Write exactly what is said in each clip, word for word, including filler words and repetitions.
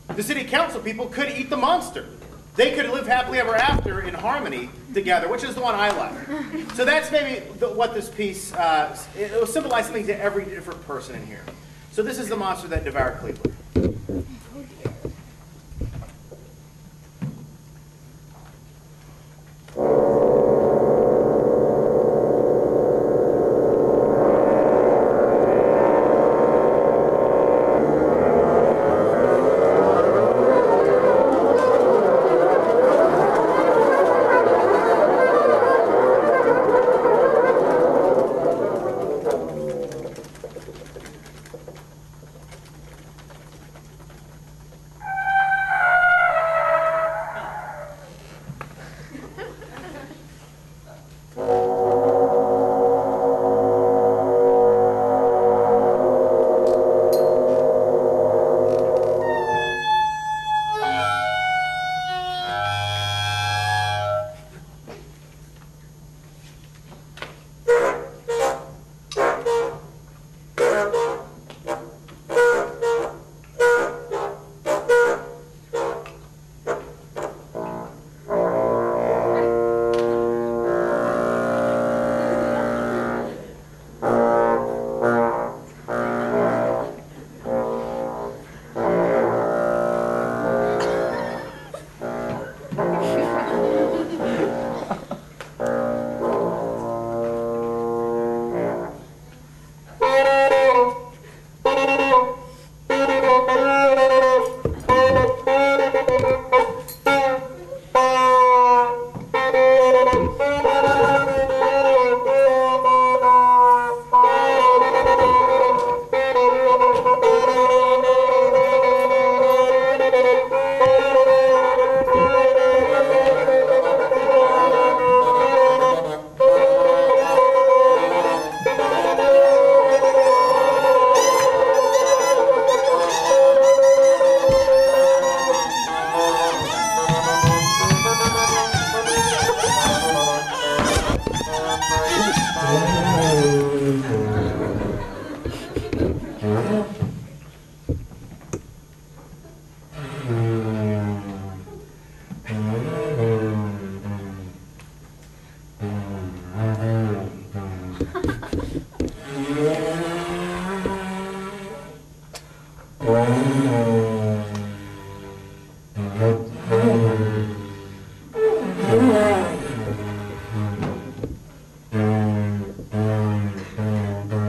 The city council people could eat the monster. They could live happily ever after in harmony together, which is the one I like. So that's maybe the, what this piece, uh, it will symbolize something to every different person in here. So this is the monster that devoured Cleveland.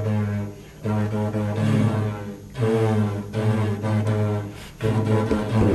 Thank you.